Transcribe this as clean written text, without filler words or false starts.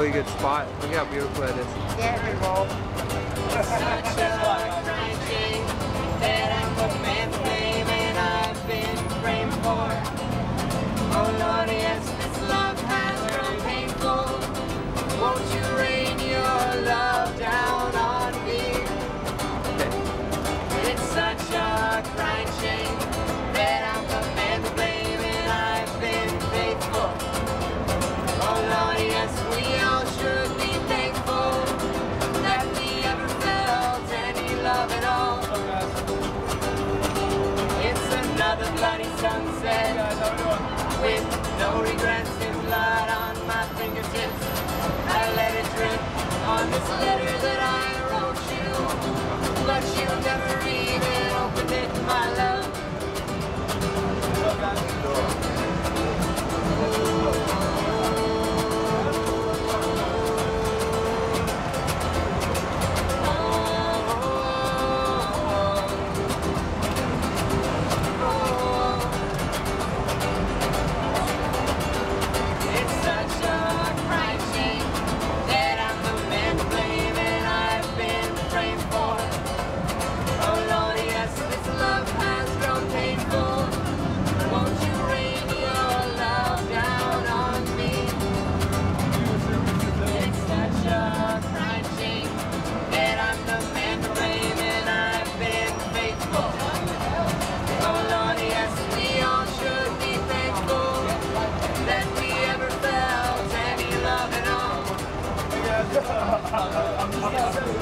really good spot. Look how beautiful that is. Yeah. It's such a crying shame that I'm the man to blame and I've been framed for. Oh Lord, yes, this love has grown painful. Won't you rain your love down on me? It's such a crying shame that I'm the man to blame and I've been faithful. Oh Lord, yes, we all should be thankful that we ever felt any love at all. It's another bloody sunset with no regrets and blood on my fingertips. I let it drip on this letter that I wrote you, but you never even opened it, my love. I'm just